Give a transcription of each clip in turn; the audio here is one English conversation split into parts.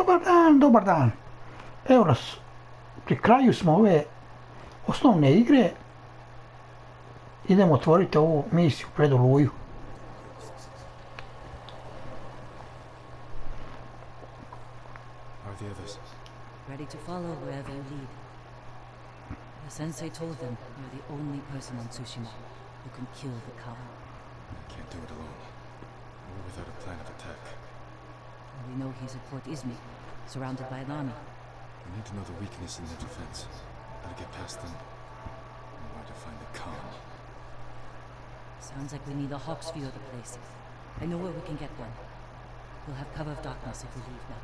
Dobar dan, dobar dan. Evo nas, pri kraju smo ove osnovne igre. Idemo otvoriti ovu misiju pred Oluju. The others. Ready to follow wherever you lead. The sensei told them you're the only person on Tsushima who can kill the Khan. I can't do it alone. Or without a plan of attack. We know he's at Port Izmi, surrounded by an army. We need to know the weakness in their defense. How to get past them. And where to find the Khan. Sounds like we need a hawk's view of the place. I know where we can get one. We'll have cover of darkness if we leave now.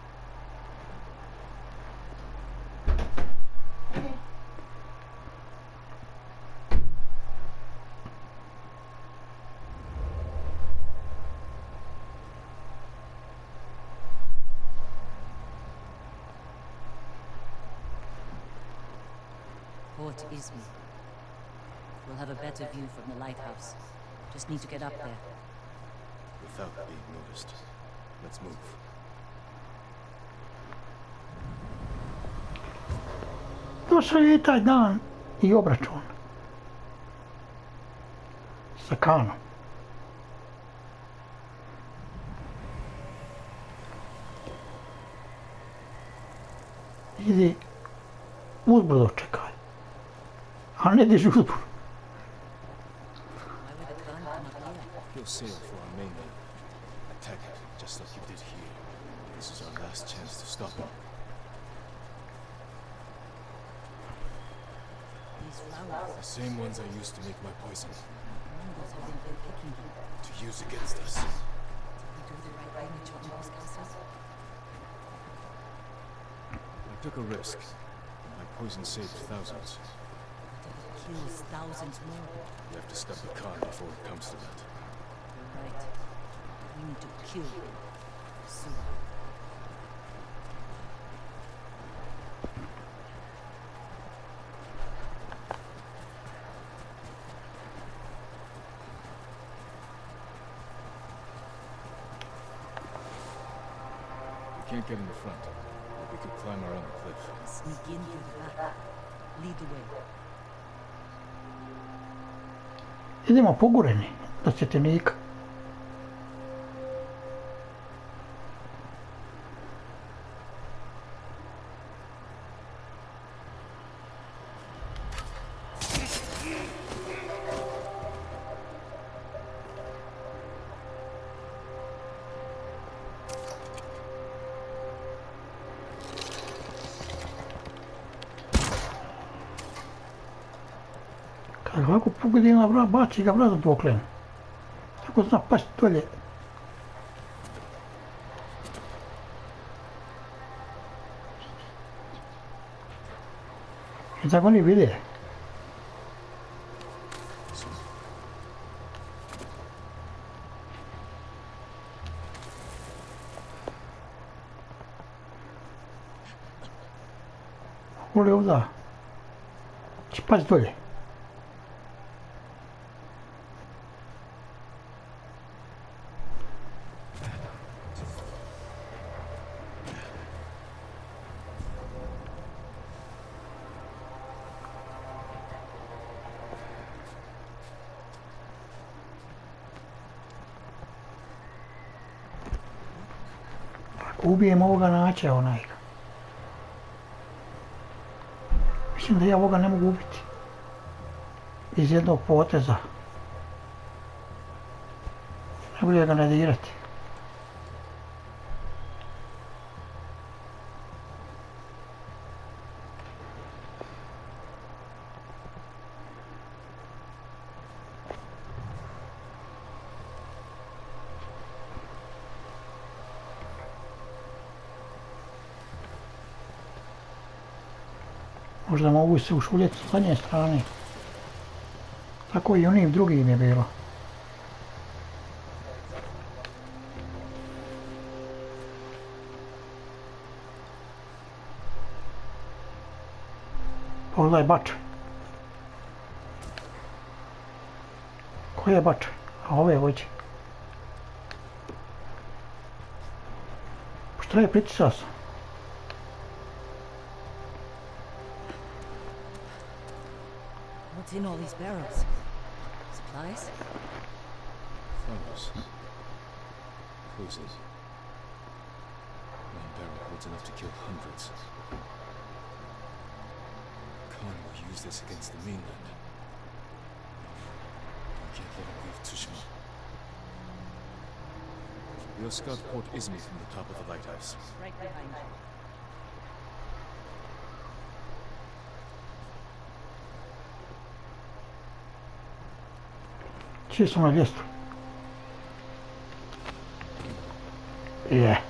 Port Izmi. We'll have a better view from the lighthouse. Just need to get up there. Without being noticed. Let's move. Došao je i taj dan i obračun sa Khanom. Idi uzbrdo čekaj, a ne diži uzbrdo. He'll sail for our mainland. Attack it, just like you did here. This is our last chance to stop him. These flowers. The same ones I used to make my poison. Mongols haven't been picking them. To use against us. Did we do the right thing in charging these castles? I took a risk. My poison saved thousands. But if it kills thousands more, We have to stop the Khan before it comes to that. you're right. We need to kill him. Soon. We can't get in the front, but we could climb around the cliff. Sneak in through the back. Lead the way. Idemo pogureni do svjetljenika. Kad ovako pogodi na vrat, baci ga vrat do oklen. Tako zna pasti dolje. I tako oni vide. Voli ovdje. Će pasti dolje. Ubijem ovoga naće onaj. Mislim da ja ovoga ne mogu ubiti. Iz jednog poteza. Ne bude ga ne dirati. Možda mogu se ušuljeti s zadnje strane. Tako i onim drugim je bilo. Pogledaj bače. Koje bače? A ove vođe. Šta je, pritisao sam? What's in all these barrels? Supplies? Flowers. Poison. One barrel holds enough to kill hundreds. Khan will use this against the mainland. We can't let him leave Tsushima. We'll scout Port Izumi from the top of the lighthouse. Right behind you. Svi smo na mjestu. Je.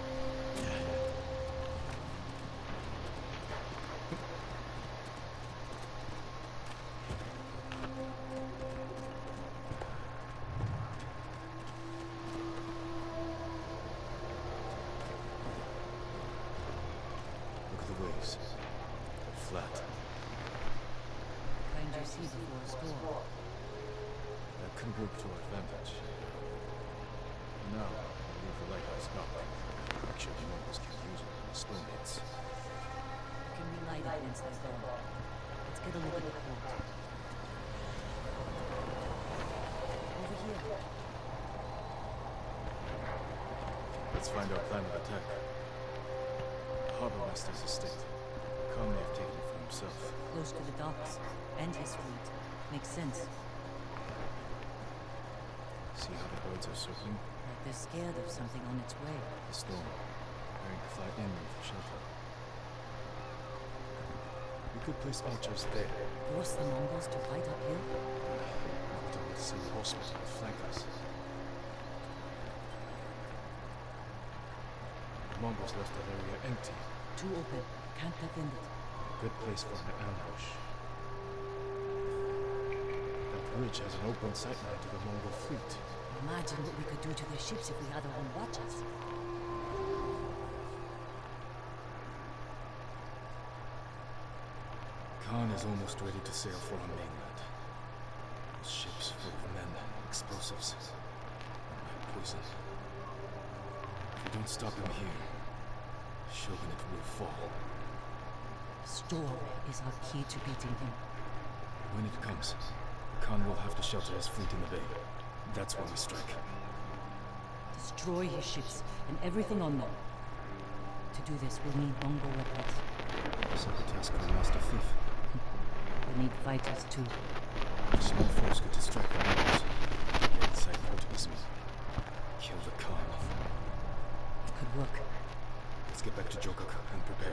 Look at the waves. They're flat. Find your sea before a storm. That can work to our advantage. Now, I'll leave the lighthouse up. Make sure the Mongols can't use it when the storm hits. You can relight it once they're gone. Let's get a look at the port. Over here. Let's find our plan of attack. Harbor Master's estate. Khan may have taken it for himself. Close to the docks. And his fleet. Makes sense. See how the birds are circling? Like they're scared of something on its way. The storm. Preparing to fly inland for shelter. We could place archers there. Force the Mongols to fight uphill? After we'll send horsemen to flank us. The Mongols left that area empty. Too open. Can't defend it. Good place for an ambush. That bridge has an open sightline to the Mongol fleet. Imagine what we could do to their ships if we had our own watches. Khan is almost ready to sail for our mainland. Those ships full of men, explosives, and poison. If we don't stop him here, Shogunate will fall. Storm is our key to beating him. When it comes, Khan will have to shelter his fleet in the bay. That's when we strike. Destroy his ships and everything on them. To do this, we'll need Mongol weapons. So the task for Master Thief. We'll need fighters too. A small force could distract the Mongols. Get inside Port Izumi. Kill the Khan. It could work. Let's get back to Jogaku and prepare.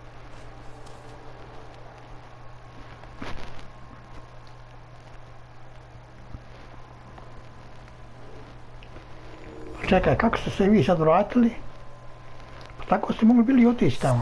Čekaj, kako ste se vi sad vratili? Pa tako ste mogli bili otići tamo.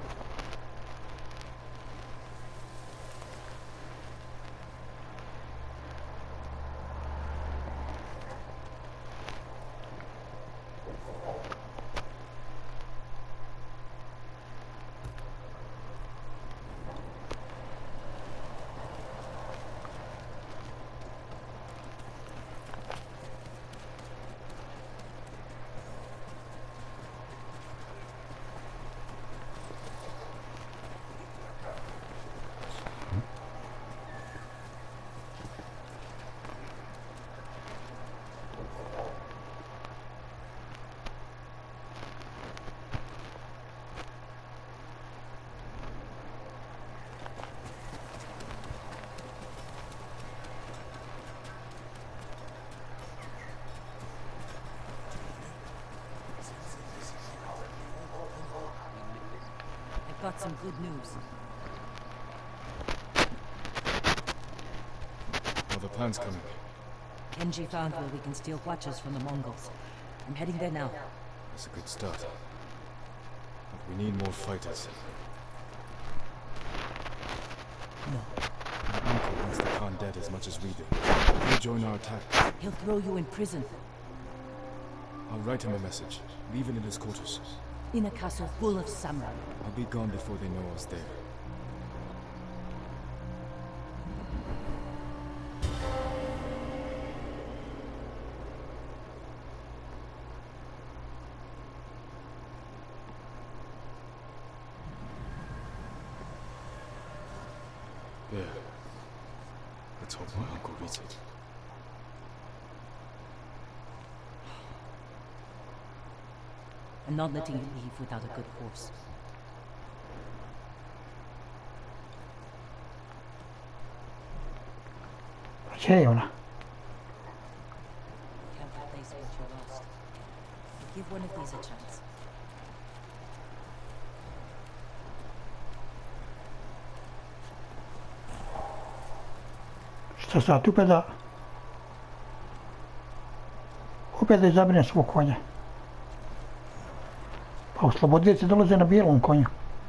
Got some good news. Well, the plan's coming. Kenji found where we can steal watches from the Mongols. I'm heading there now. That's a good start. But we need more fighters. No. My uncle wants the Khan dead as much as we do. He'll join our attack. He'll throw you in prison. I'll write him a message. Leave it in his quarters. In a castle full of samurai. I'll be gone before they know I was there. Let's hope my uncle reads it. I'm not letting you leave without a good horse. Tjejerna. Can't replace what you lost. Give one of these a chance. Šta sad, opet da izabirem svog konja. Pa oslobodioci dolaze na bijelom konju.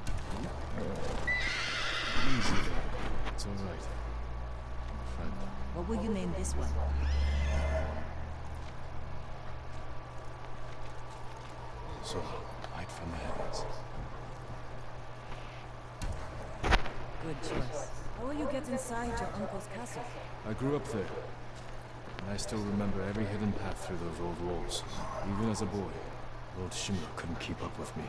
Easy there. It's all right. Friend. What will you name this one? So, light from the heavens. Good choice. How will you get inside your uncle's castle? I grew up there. And I still remember every hidden path through those old walls. Even as a boy, Lord Shimura couldn't keep up with me.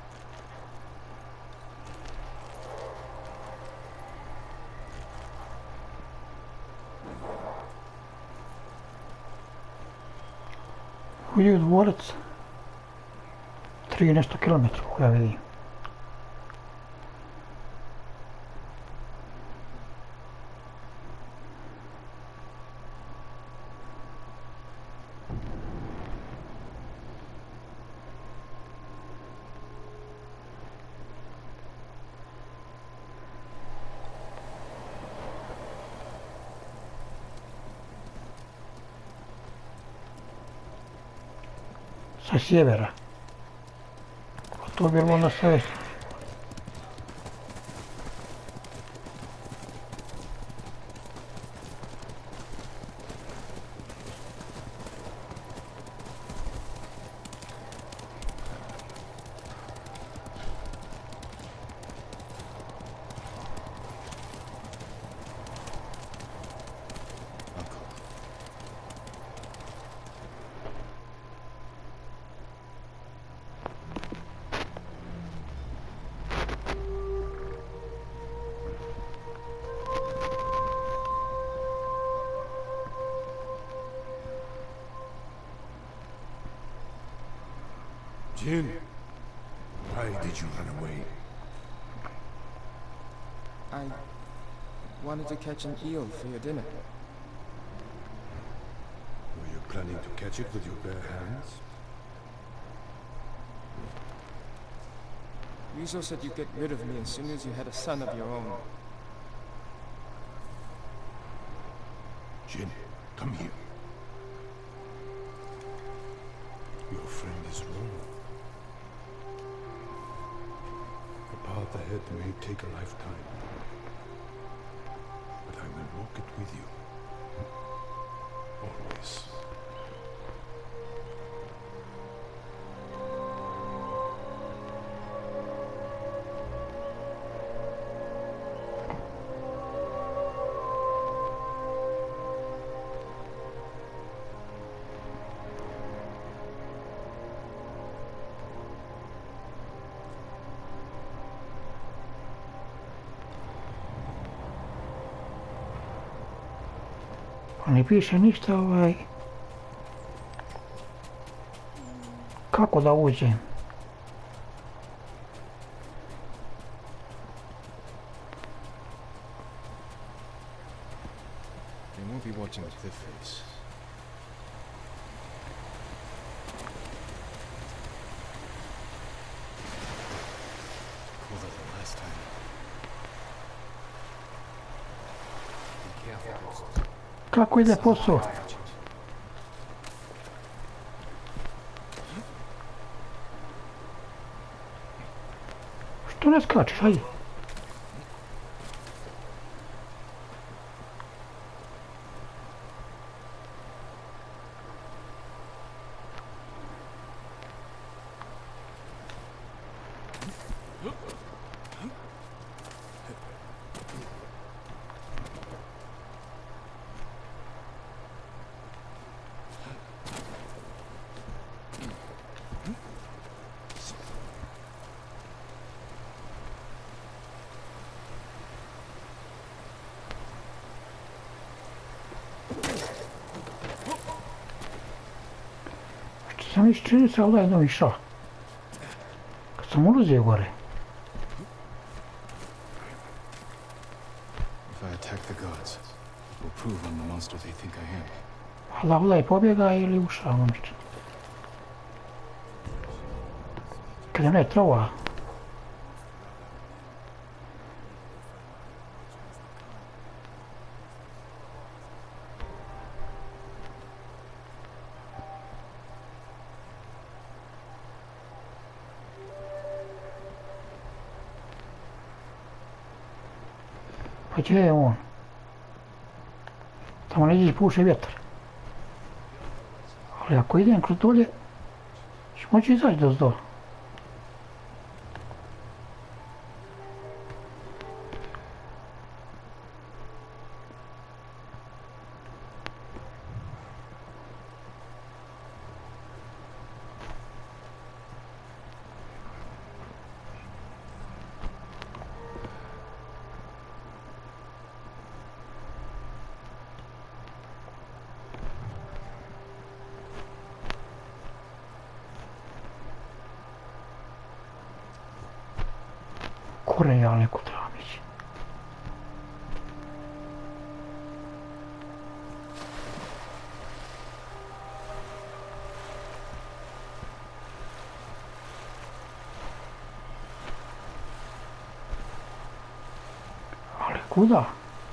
Uđi u dvorac. 3 nešto kilometra, ja vidim. Sa sjevera. A to je bilo na sve. Jin, why did you run away? I wanted to catch an eel for your dinner. Were you planning to catch it with your bare hands? Ryuzo said you'd get rid of me as soon as you had a son of your own. Jin, come here. Your friend is wrong. The path ahead may take a lifetime, but I will walk it with you. Always. Pa ne piše ništa kako da uđem. They won't be watching the cliff face. Cooler than last time. Be careful, Ghost. Kako ide posao? Što ne skačeš, ajde. sam čini se ovdje jednom išao. Kad sam ulazio gore. If I attack the gods, it will prove I'm the monster they think I am. Ali ovdje je pobjega ili ušao momče. Kad je ne trova. Pa gdje je on? Tamo neđe puše vjetar. Ali ako idem kroz dolje, ću moći izaći do zdola. Koren ja neku trebam ići. Ali kuda?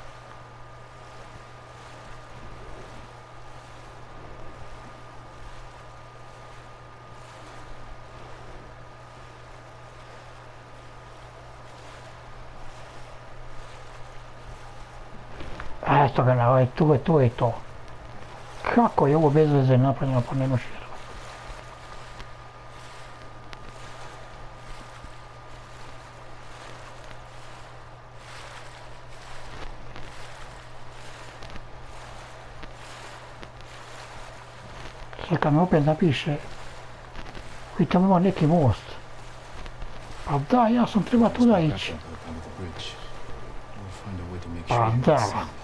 Eto ga, tu je to. Kako je ovo bez veze napravljeno, pa ne možeš vjerovati. Sad kad mi opet napiše, i tamo ima neki most. Pa da, ja sam treba tuda ići. Pa da.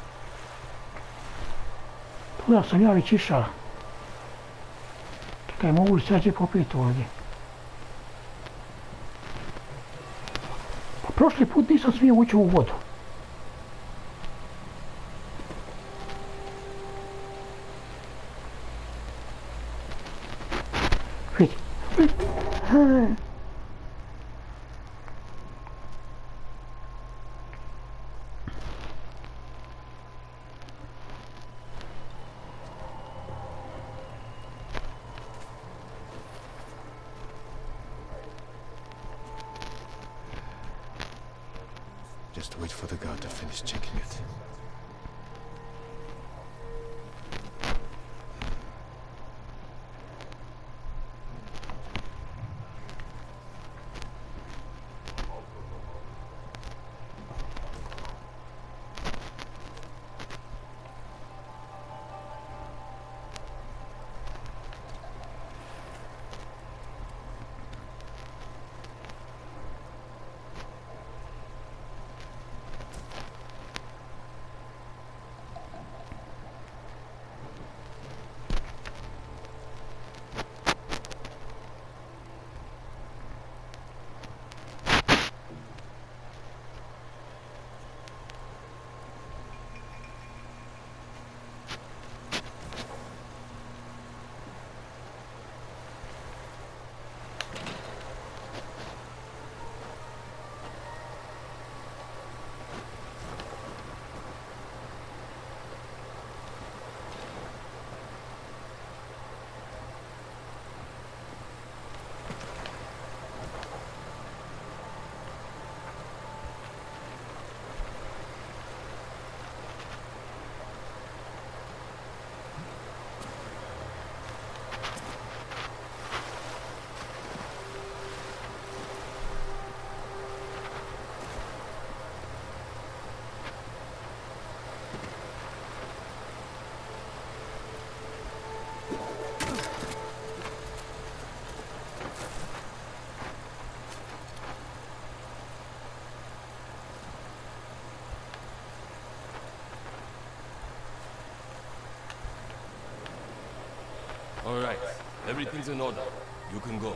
Tuda sam ja već išao. Čekaj, mogu li sad popiti ovdje? Pa prošli put nisam smio ući u vodu. Vidi, vidi. Just wait for the guard to finish checking it. All right, Everything's in order. You can go.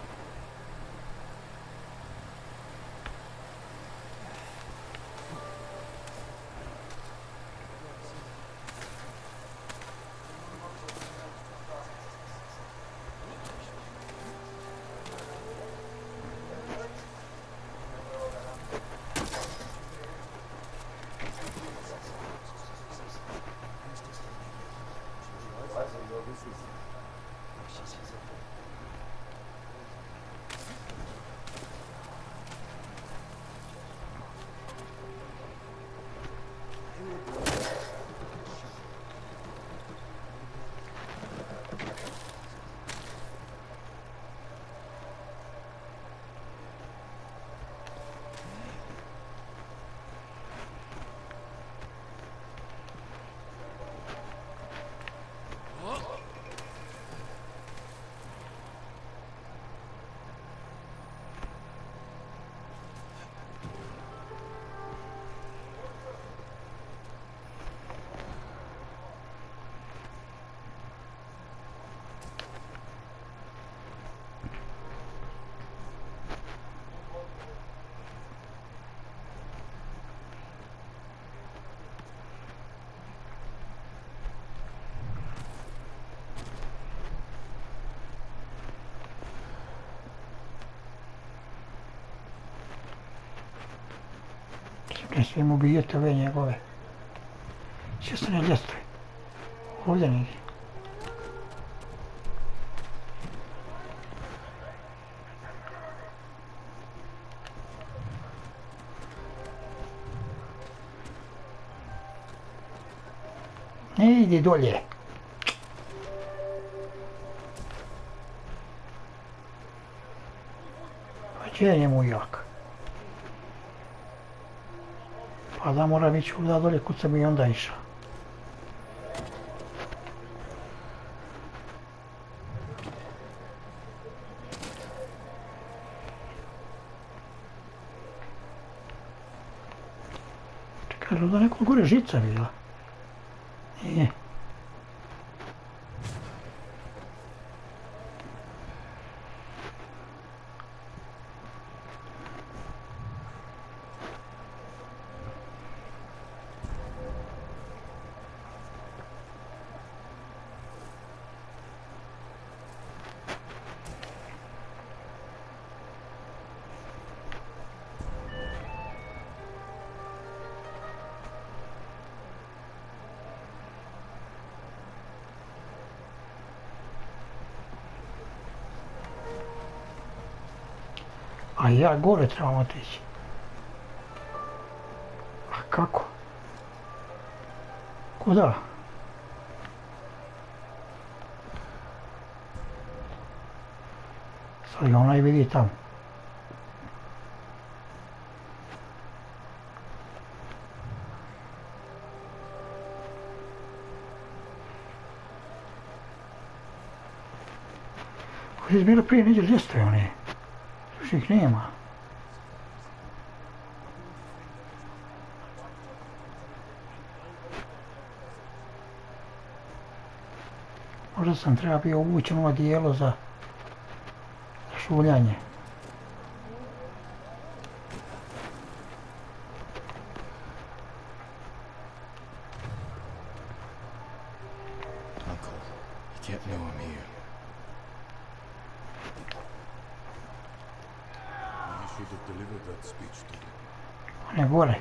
Ne smijem ubijati ove njegove. Sve se ne ljestve. Ovdje negdje. Ne ide dolje. Pa gdje je njemu jak? Pa da moram ići ovdje dolje kud sam i onda išao. Čekaj, da neko gore žica bila? Nije. A ja gore trebam otići. A kako? Kuda? Sad ga onaj vidi tamo. Ovdje je bilo prije neđe ljestve one. Još ih nema. Možda sam treba bio uvučen ovo dijelo za šuljanje. Uncle, you can't know I'm here. You should have delivered that speech to them. On je gore.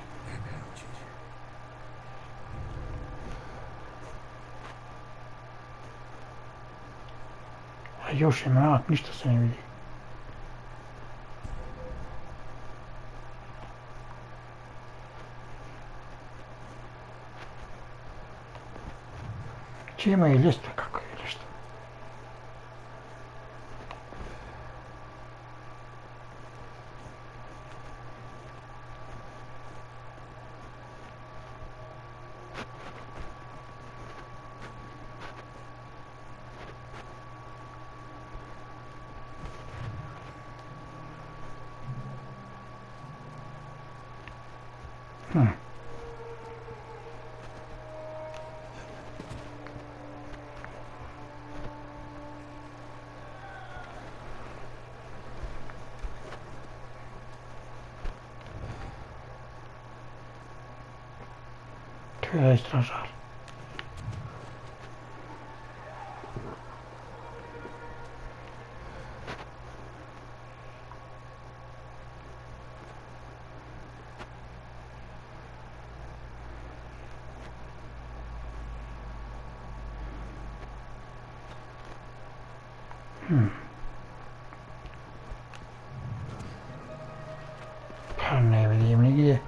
A još je mrak, ništa se ne vidi. Če ima i ljestve kako je nešto. To je stražar. Pa ne vidim nigdje.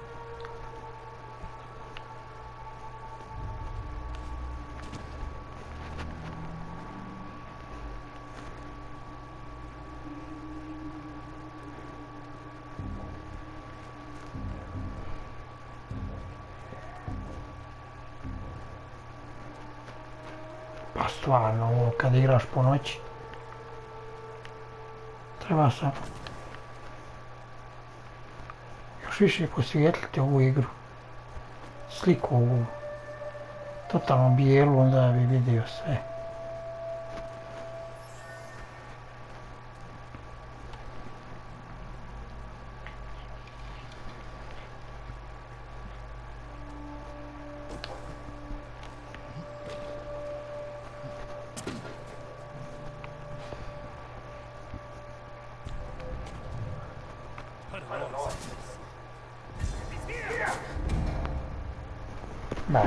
Pa stvarno, ovo kad igraš po noći, treba sam još više posvijetliti ovu igru, sliku ovu, totalno bijelu, onda bi vidio sve. Da.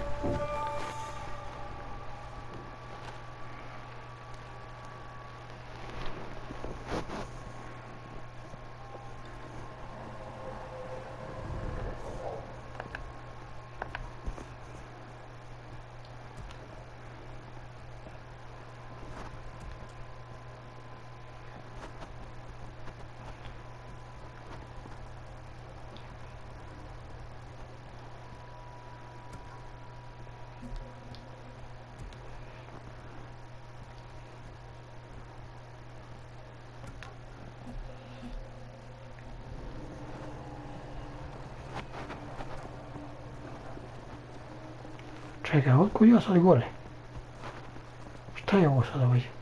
Čekaj, otkud ja sad gore? Šta je ovo sada ovdje?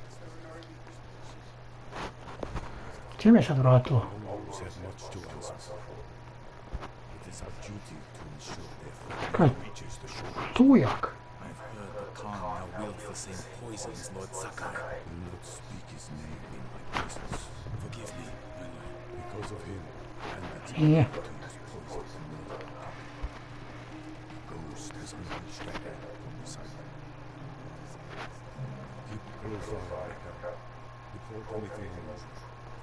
Gdje me sad vratilo? Always have much to answer. It is our duty to ensure their Čekaj, flight reaches the shore. tujak. I've heard the Khan now wields the same poison as Lord Sakai. Do not speak his name in my presence. Forgive me, my lord. Because of him and the Nije. to his poison, another ghost has been extracted from the site. Keep a close eye, Becca. Report anything unusual.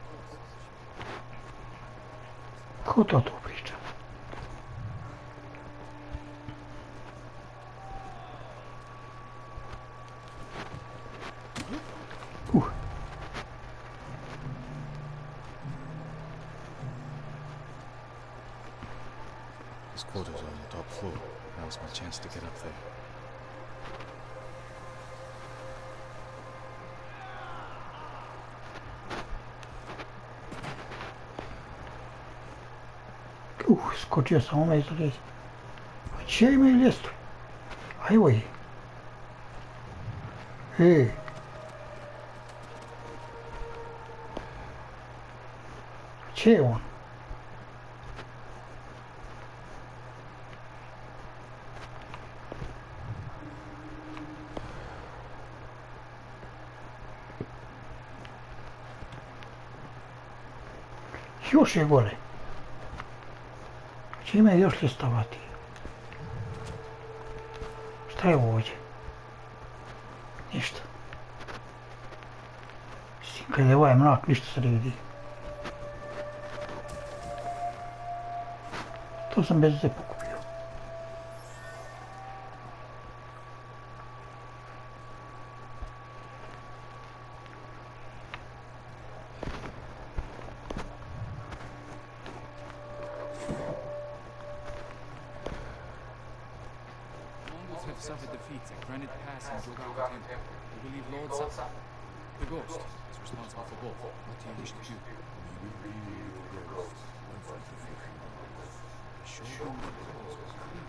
Ko to tu priča? His quarters are on the top floor. Now's my chance to get up there. Skočio sam ome iza ljestve. Pa čija imaju ljestve? A evo je. Če je on? Još je gore. Čime je još ljestavati? Šta je ovdje? Ništa. Mislim, kad je ovaj mrak, ništa se ne vidi. To sam bez veze pokupio. Mongols have suffered defeats at Granite Pass and Jogawa Temple. We believe Lord Sakai, the ghost, is responsible for both. What do you wish to do? We will be with the ghost and fight the fury. Show them the ghost was clean.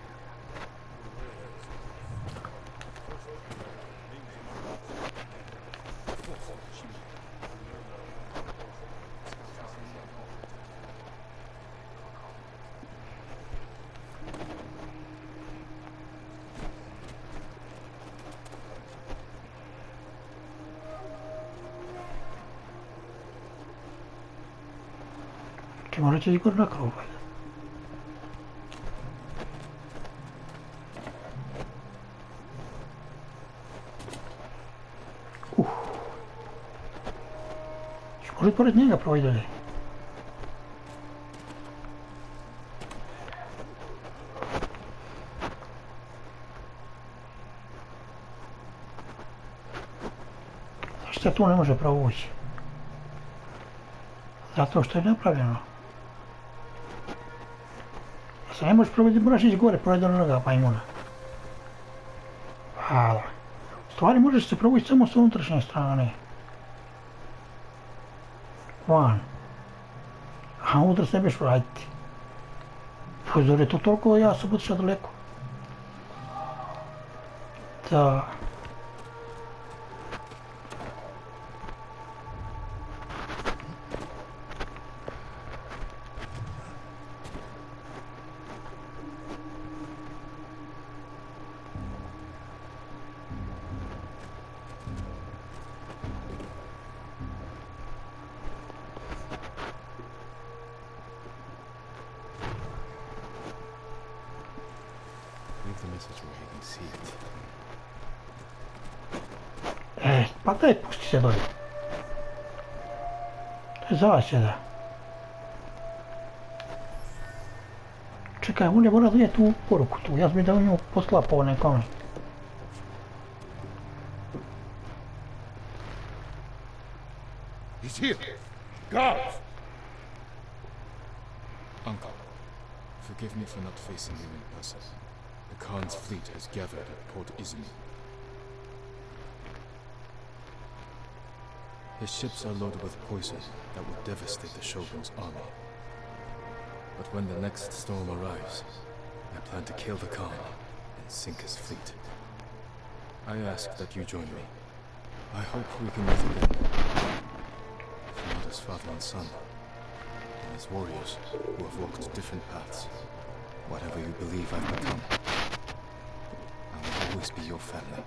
Če morat će izgor na krov. Če morat pored njega provaj dalje. Zašto tu ne može provući? Zato što je napravljeno. Se ne možeš probati, moraš ići gore, pored onoga majmuna. Hvala. U stvari možeš se provući samo s unutrašnje strane. Van. A unutra se ne biš vratiti. Pozor je to toliko, ja sam otišao daleko. Da. Leave the message where he can see it. Pa daj, pusti se dolje. To je zasjeda. Čekaj, on je mora donijeti tu poruku tu, ja sam mi da u nju posklapao nekome. He's here! Guards! Uncle, forgive me for not facing you in person. The Khan's fleet has gathered at Port Izmir. His ships are loaded with poison that will devastate the Shogun's army. But when the next storm arrives, I plan to kill the Khan and sink his fleet. I ask that you join me. I hope we can meet again. If not as father and son, then as warriors who have walked different paths. Whatever you believe I've become, I will always be your family.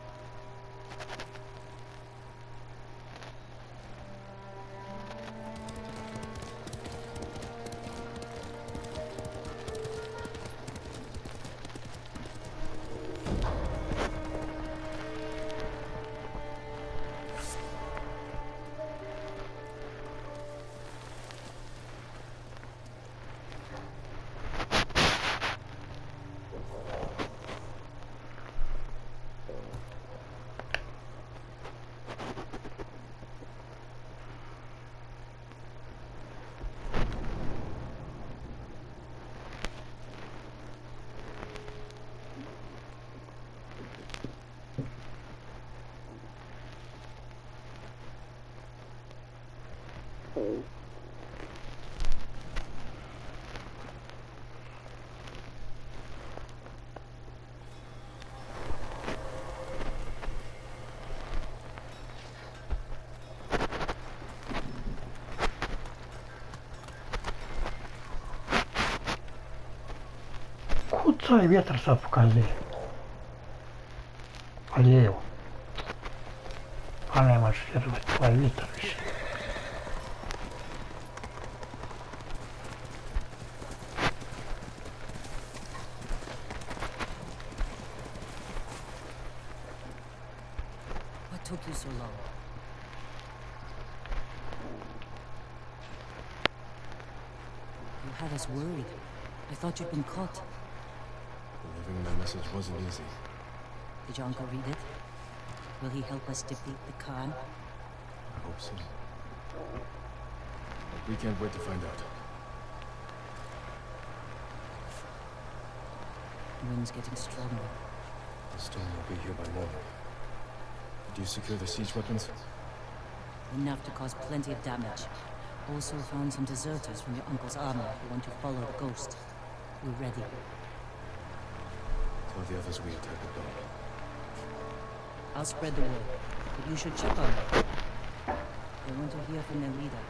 Kucaj, vjetar sad pokazuje. Pa lijevo. Pa nemaš vjerovati, pa je vjetar više. What took you so long? You had us worried. I thought you'd been caught. Delivering my message wasn't easy. Did your uncle read it? Will he help us defeat the Khan? I hope so. We can't wait to find out. The wind's getting stronger. The storm will be here by morning. Did you secure the siege weapons? Enough to cause plenty of damage. Also found some deserters from your uncle's army who want to follow the ghost. We're ready. Tell the others we attack at dawn. I'll spread the word, but you should check on them. They want to hear from their leader.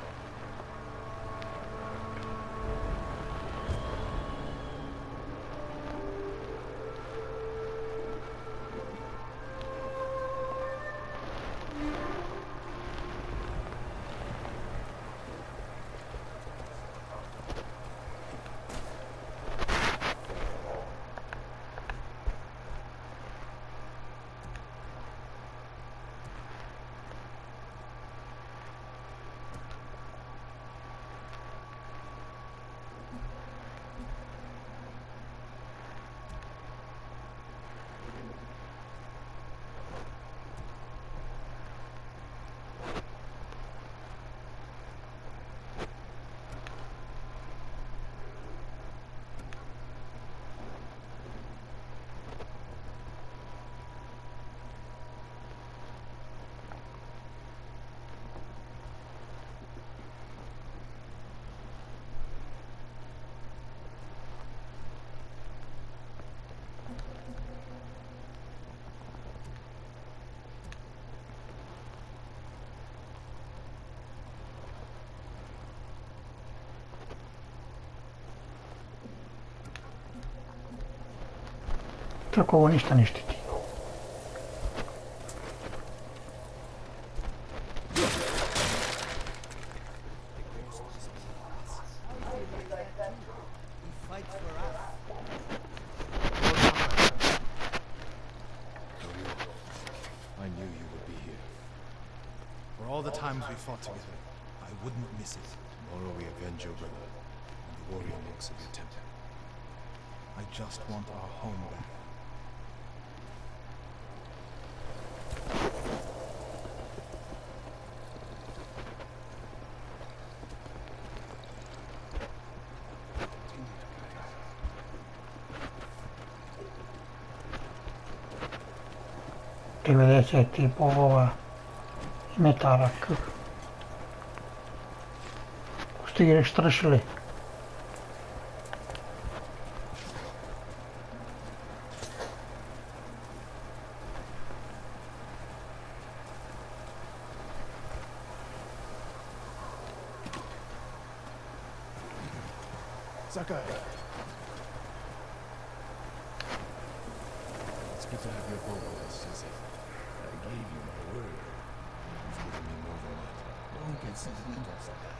Tako ovo ništa ne štiti. I knew you would be here. For all the times we fought together, I wouldn't miss it. Tomorrow we avenge your brother and the warrior monks of your temple. I just want our home back. $90 metara stigli stršili. Sakai, It's good to have your bow with us, Sensei. I gave you my word. You've given me more than that. Don't get sentimental, Sakai.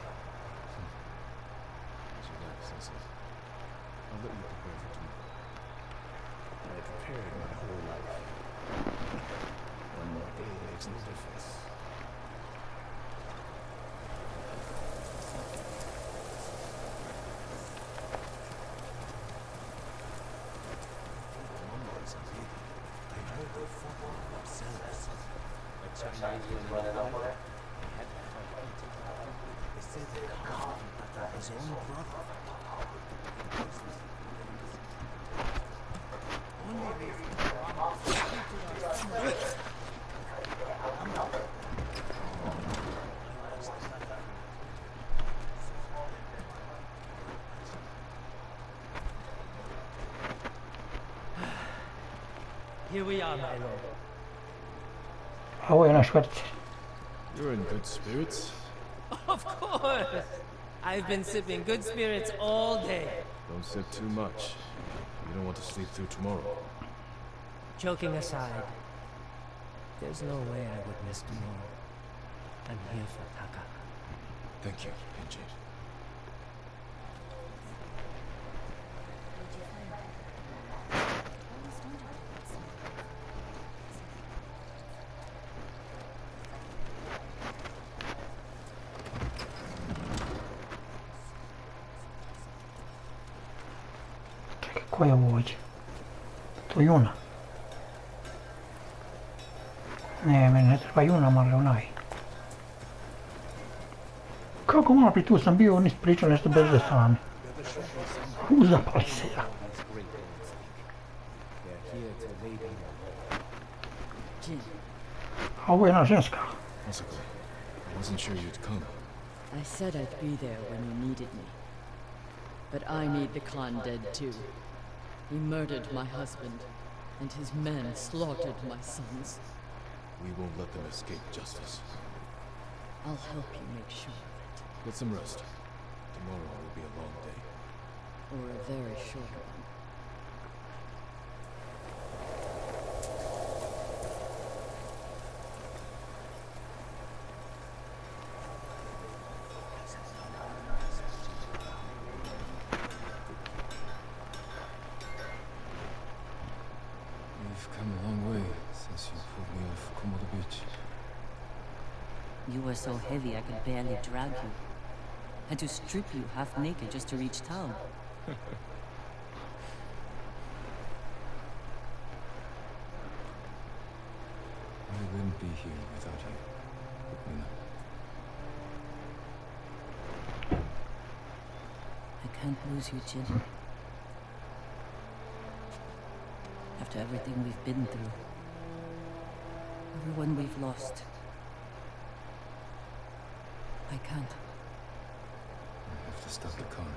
As you like, Sensei. I'll let you prepare for tomorrow. I prepared my whole life. One more day makes no difference. I heard they fought themselves. The Chinese were running up on it. They said they caught his own brother. Here we are, my lord. Ovo je naš vrtić. You're in good spirits. Of course! I've been sipping good spirits all day. Don't sip too much. You don't want to sleep through tomorrow. Joking aside, there's no way I would miss tomorrow. I'm here for Taka. Thank you, Pinji. Čekaj, ko je ovo ovdje? To je Juna. Ne, meni ne treba Juna, ali onaj. Kako malo prije tu sam bio, oni pričali nešto bez veze sami. Uzapali se ja. Jin, A ovo je jedna ženska. Masako, I wasn't sure you'd come. I said I'd be there when you needed me. But I need the Khan dead too. He murdered my husband, and his men slaughtered my sons. We won't let them escape justice. I'll help you make sure of it. Get some rest. Tomorrow will be a long day. Or a very short one. We've come a long way since you pulled me off Komodo Beach. you were so heavy I could barely drag you. Had to strip you half naked just to reach town. I wouldn't be here without you, Luna. I can't lose you, Jin. After everything we've been through. Everyone we've lost. I can't. I have to stop the Khan.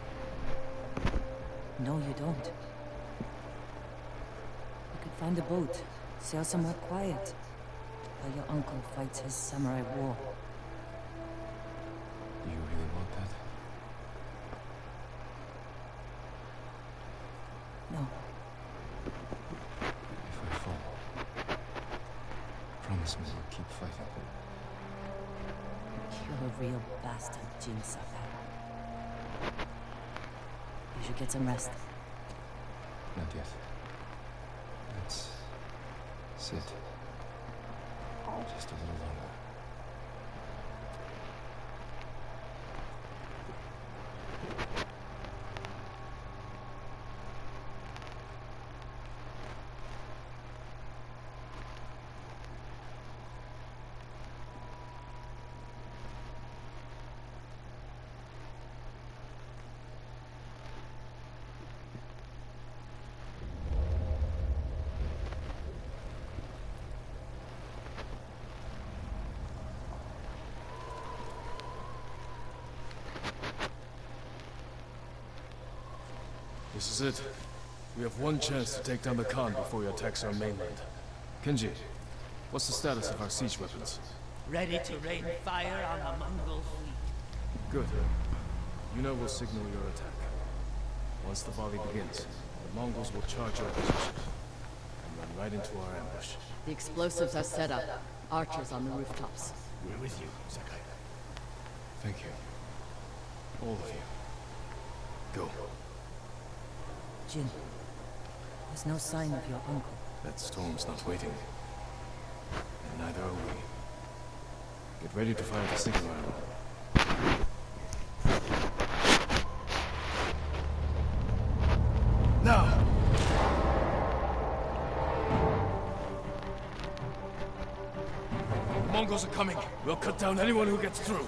No, you don't. You could find a boat, sail somewhere quiet, while your uncle fights his samurai war. You really want that? No. real bastard, Jin Sakai. You should get some rest. Not yet. Let's sit. Just a little longer. This is it. We have one chance to take down the Khan before he attacks our mainland. Kenji, what's the status of our siege weapons? Ready to rain fire on the Mongol fleet. Good. Yuna will signal your attack. Once the volley begins, the Mongols will charge our position and run right into our ambush. The explosives are set up. Archers on the rooftops. We're with you, Sakai. Thank you. All of you. Go. Jin, there's no sign of your uncle. That storm's not waiting. And neither are we. Get ready to fire the signal arrow. Now! The Mongols are coming. We'll cut down anyone who gets through.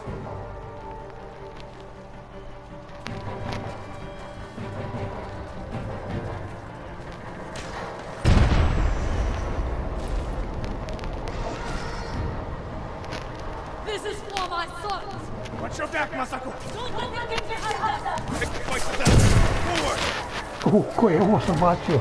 This is for my sons! Watch your back, Masako! Don't let them get behind us! Take the fight to them! Forward! Ko je ovo sam bacio?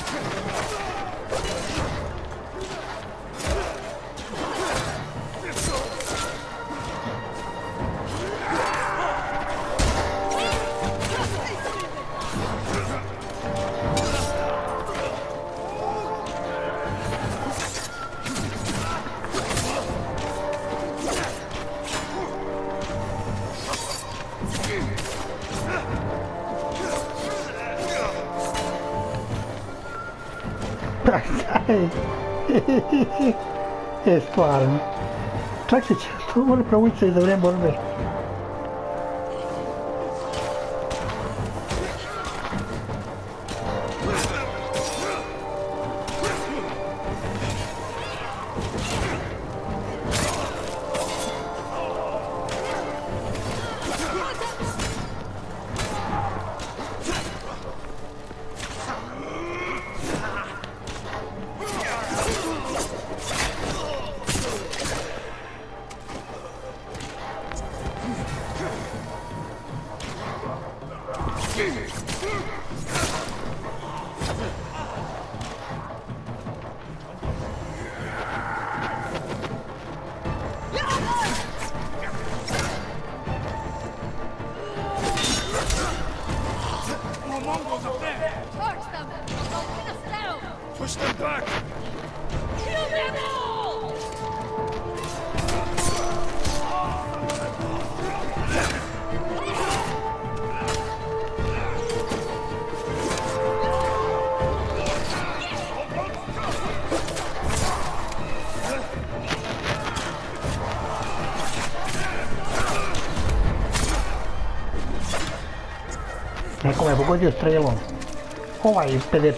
E stvarno. Čak se to mora provući za vrijeme borbe. Mongols up there! Charge them! They'll pin us down! Push them back! Kill them all! Neko me pogodio strelom. Ovaj 50.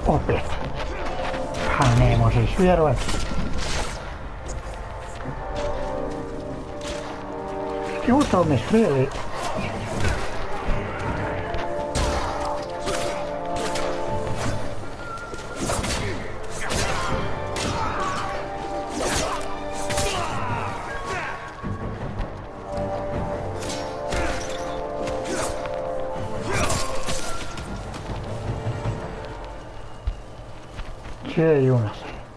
Opet. A ne možeš vjerovati. I u tome streli. Gdje je Junas?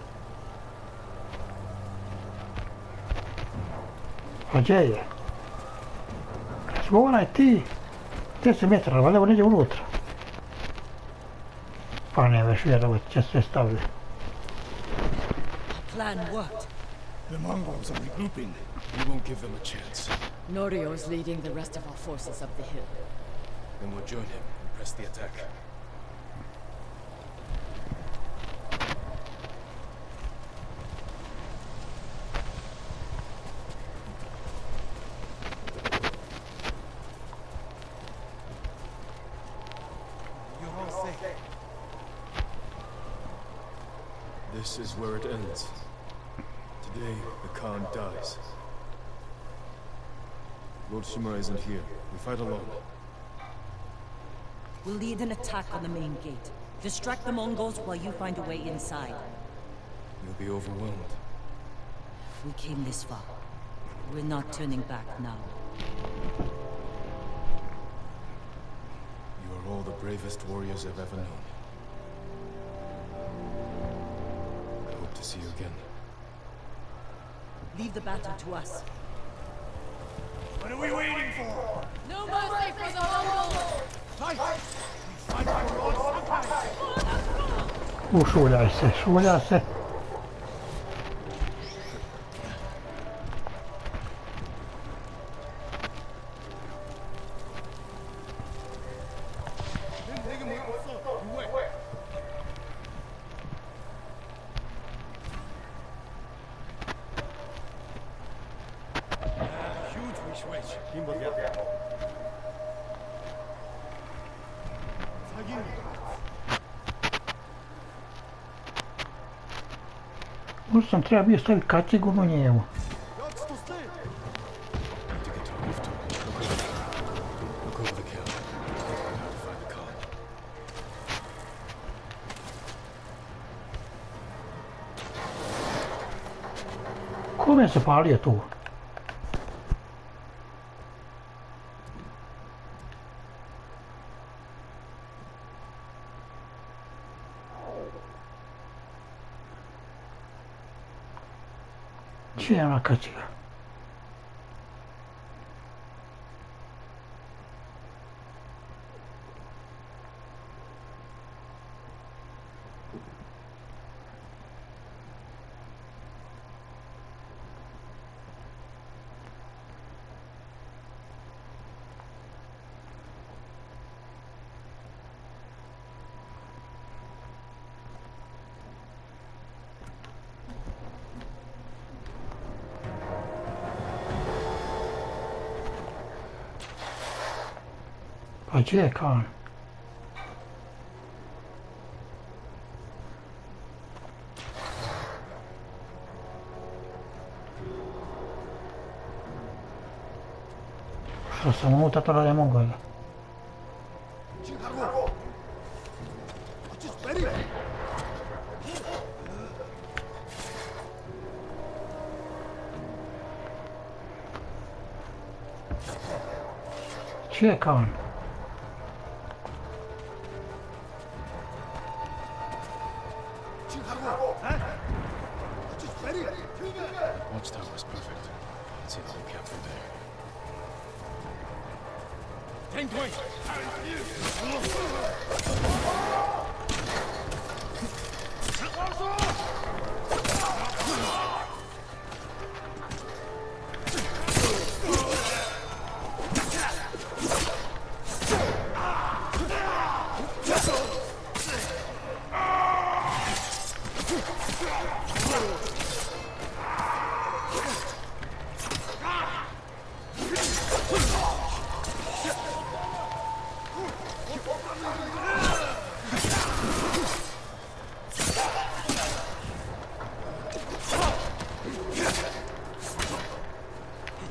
A gdje je? Razgovaraj ti 10 metara, valjda neđe unutra. Pa ne veš vjerovati, će se staviti. Plan worked. The Mongols are regrouping. We won't give them a chance. Norio is leading the rest of our forces up the hill. Then we'll join him and press the attack. You're all safe. This is where it ends. Today, the Khan dies. Lord Shimura isn't here. We fight alone. We'll lead an attack on the main gate. Distract the Mongols while you find a way inside. You'll be overwhelmed. We came this far. We're not turning back now. You are all the bravest warriors I've ever known. I hope to see you again. Leave the battle to us. What are we waiting for? No mercy for the Mongols! Ušuljaj se, šuljaj se. Možda sam treba bio staviti kacigu na njemu. Kome se palio tu? Gdje je ona kaciga? Pa gdje je Khan? Što sam unutra, to ne mogu da. Gdje je Khan? Watchtower is perfect. Let's see the whole camp from there. Tank point!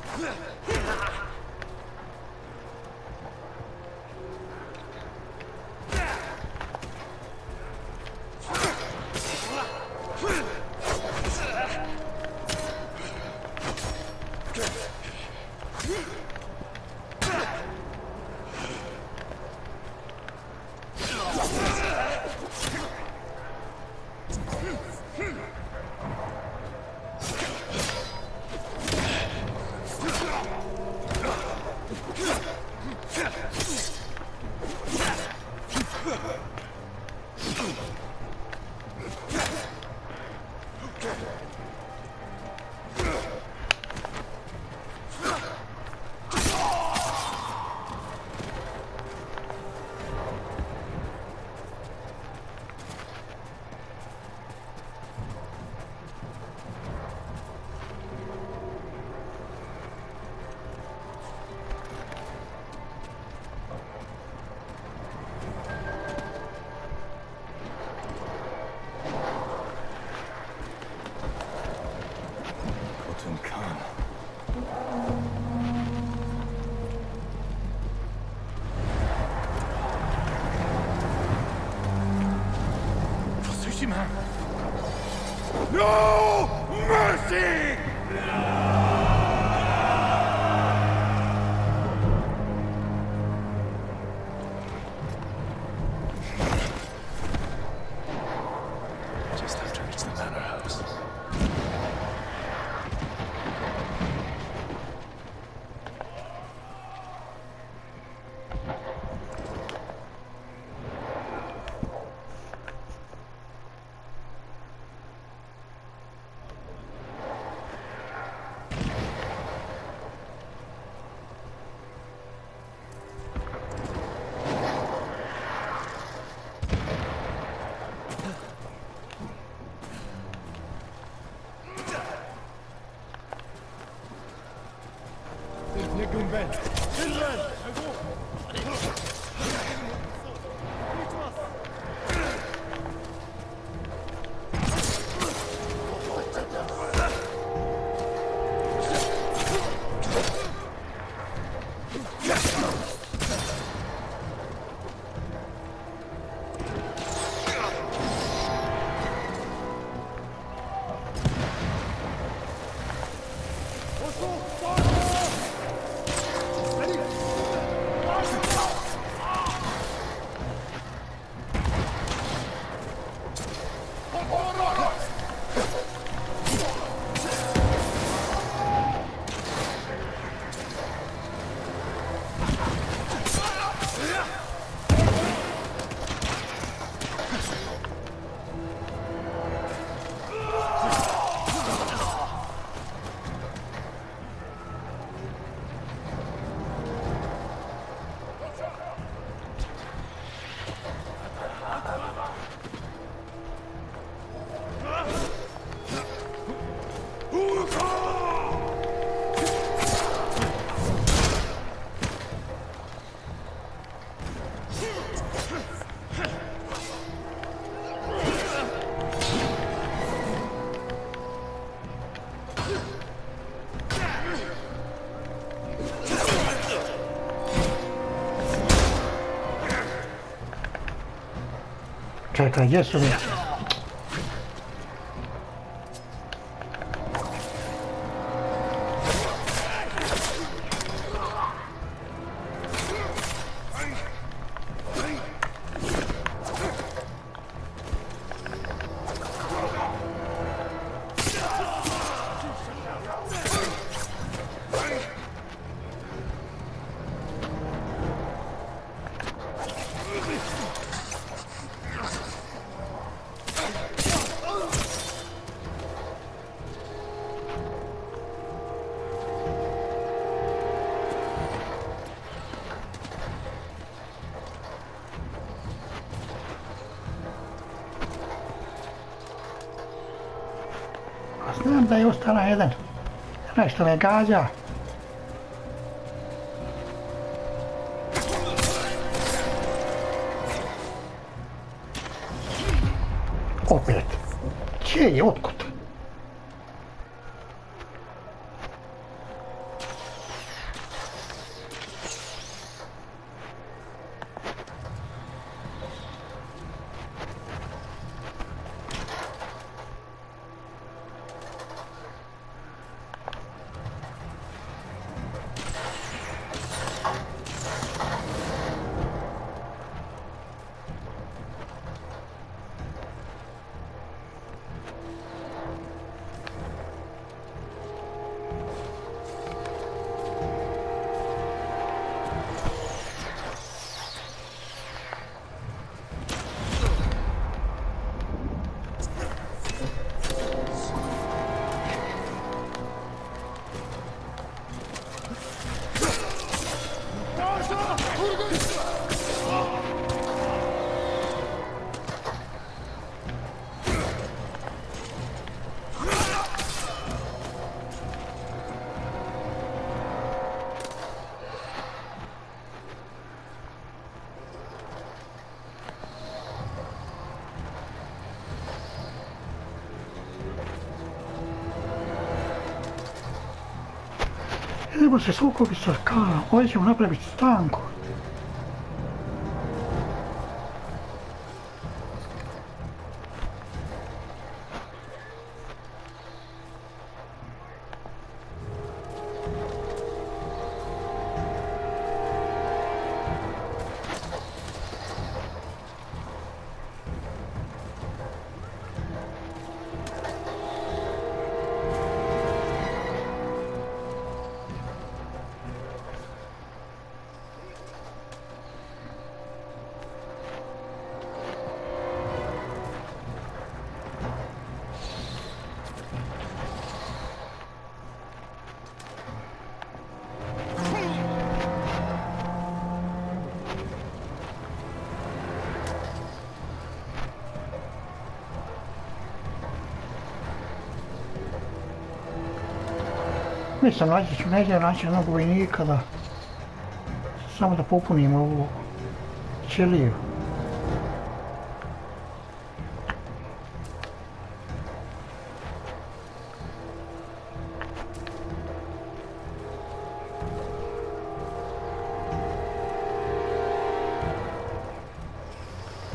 No mercy! Just have to reach the manor house. Čekaj, gdje su mi? Znam da je ostala jedan. Onaj što me gađa. Opet. Čije je, otkud? Idemo se sukobiti sa Kaom, ovdje ćemo napraviti stanku. Mislim, naći ću negdje naći jednog vojnika da samo da popunim ovu ćeliju.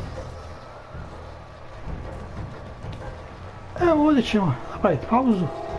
Evo ovdje ćemo napraviti pauzu.